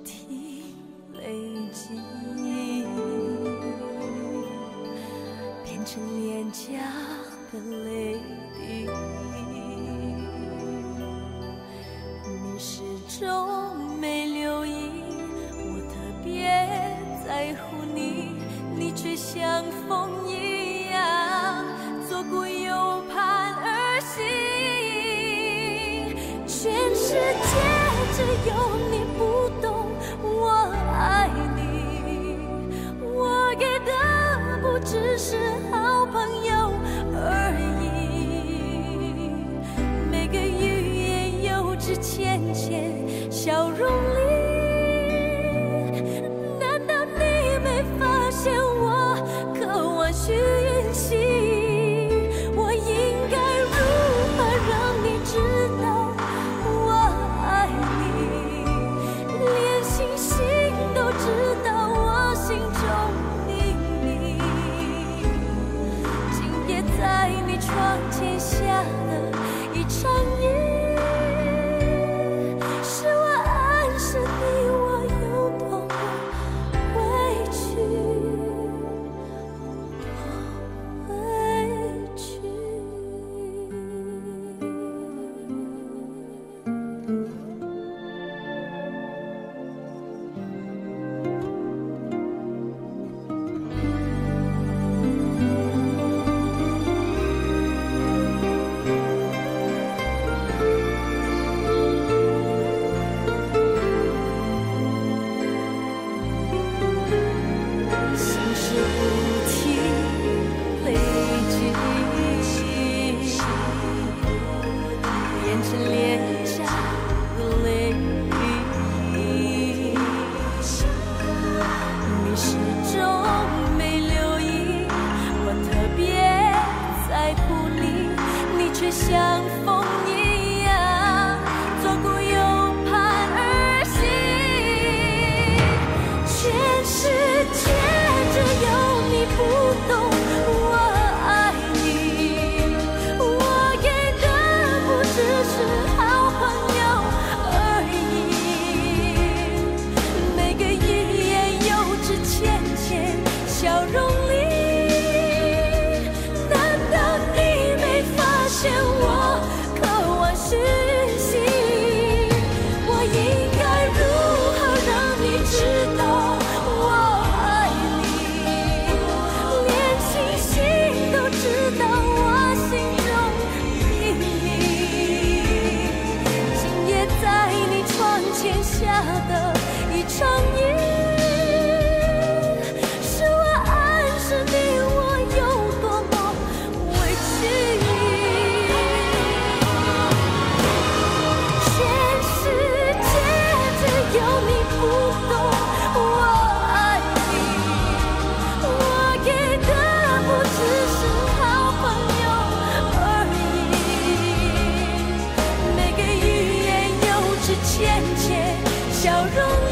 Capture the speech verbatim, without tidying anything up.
停累积，变成脸颊的泪滴。你始终没留意，我特别在乎你，你却像风一样左顾右盼而行。全世界只有你不懂我爱你，我给的不只是好朋友而已。每个语言幼稚浅浅笑容里，难道你没发现我渴望讯息？我应该如何让你知道我爱你？连星星都知道我心中秘密。今夜在你窗前下的一场雨，像风一样左顾右盼而行。全世界只有你不懂我爱你，我给的不只是好朋友而已。每个语言幼稚浅浅笑容里，我渴望讯息，我应该如何让你知道我爱你？连星星都知道我心中秘密。今夜在你窗前下的一场雨，笑容。